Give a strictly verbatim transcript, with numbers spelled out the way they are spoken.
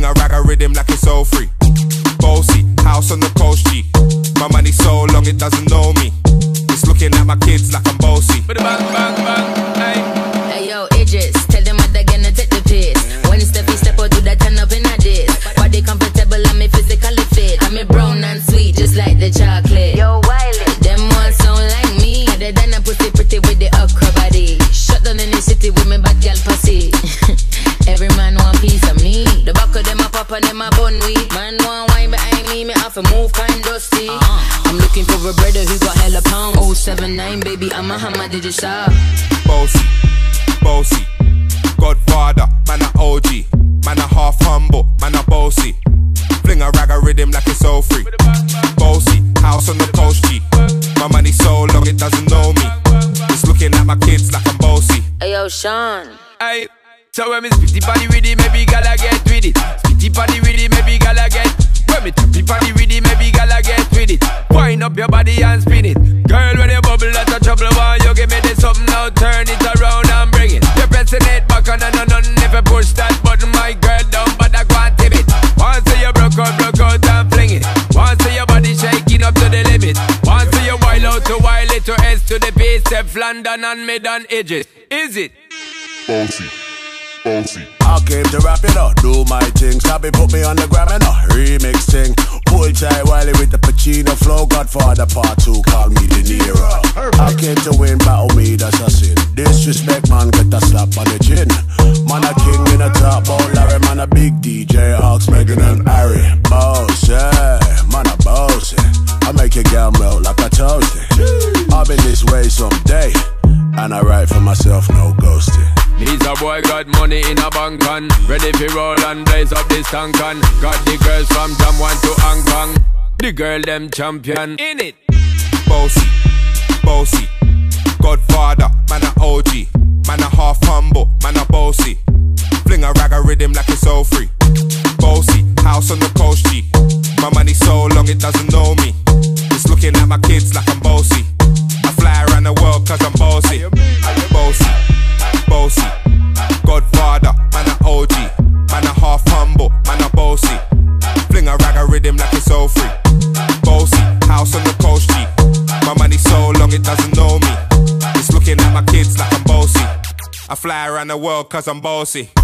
Fling a rag a rhythm like it's all free. Bossy, house on the coast G. My money so long it doesn't know me. It's looking at my kids like I'm bossy. Bang, bang, bang, hey. Hey yo, Idris, tell them what they're gonna take the piss. When Steffi step out, do that turn up in a diss. Body comfortable and me physically fit. I'm a brown and sweet, just like the chocolate. Yo, Wiley, them ones sound like me. Other than a pussy pretty with the okra body. Shut down in the city with me bad girl pussy. Every man want piece of me. The back of them a pop and them a bun weed. Man want wine behind me, me have to move kind dusty. uh-huh. I'm looking for a brother who got hella pound. Oh seven nine, baby, I'm a hammer, did you stop? Bossy, bossy, Godfather, man a O G. Man a half humble, man a bossy. Fling a rag a rhythm like it's all free. Bossy, house on the coast G. My money so long it doesn't know me. It's looking at my kids like I'm bossy. Hey yo, Sean. Hey. So when me spitty body with it, maybe gala get with it. Spitty body with it, maybe gala get. When me tappy body with it, maybe gala get with it. Wind up your body and spin it. Girl, when you bubble, that's a trouble. Why you give me this something now? Turn it around and bring it. You're pressing it back on and on and if you push that button, my girl down, but I can't tip it. Once you broke out, broke out and fling it. Once your body shaking up to the limit. Once you wild out to wild it to S to the base, F London and mid and edges. Is it? Bossy. Bossy. I came to rap it up, do my thing. Sabi put me on the gram and a remix thing. Pull tight Wiley with the Pacino flow. Godfather part two, call me De Niro. I came to win, battle me, that's a sin. Disrespect man, get a slap on the chin. Man a king in a top, oh Larry. Man a big D J, Ox, Megan and Harry. Boss, yeah, man a bossy. I make your girl melt like a toasty. I'll be this way someday, and I write for myself, no ghosting. He's a boy got money in a bank on. Ready for roll and blaze up this tank on. Got the girls from Jamwan to Hong Kong. The girl them champion in it. Bossy, bossy, Godfather, man a O G. Man a half humble, man a bossy. Fling a rag a rhythm like it's all free. Bossy, house on the coast G. My money so long it doesn't know me. It's looking at my kids like I'm bossy. I fly around the world cause I'm bossy. Bossy, bossy, Godfather, man a O G. Man a half humble, man a bossy. Fling a rag a rhythm like it's all free. Bossy, house on the coast G. My money so long it doesn't know me. It's looking at my kids like I'm bossy. I fly around the world cause I'm bossy.